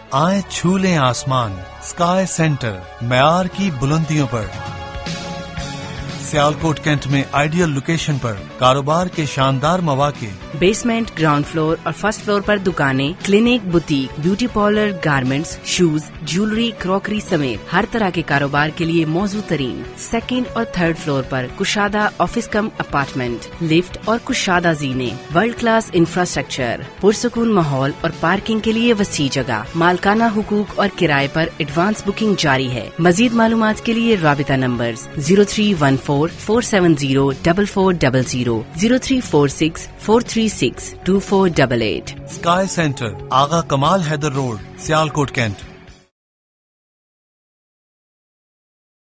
आए छू लें आसमान, स्काई सेंटर मयार की बुलंदियों पर। सियालकोट कैंट में आइडियल लोकेशन पर कारोबार के शानदार मौके। बेसमेंट, ग्राउंड फ्लोर और फर्स्ट फ्लोर पर दुकानें, clinic, boutique, beauty parlour, garments, shoes, jewellery, crockery समेत हर तरह के कारोबार के लिए मौजूद तरीन। सेकेंड और थर्ड फ्लोर पर कुशादा ऑफिस कम अपार्टमेंट, लिफ्ट और कुशादा जीने, वर्ल्ड क्लास इंफ्रास्ट्रक्चर, पुरसुकून माहौल और पार्किंग के लिए वसी जगह। मालकाना हुकूक और किराए पर एडवांस बुकिंग जारी है। मजीद मालूमात के लिए राबिता numbers 0314-470-4400, 0346-436-2488। Sky centre, Agha Kamal Haider road, Sialkot cantt.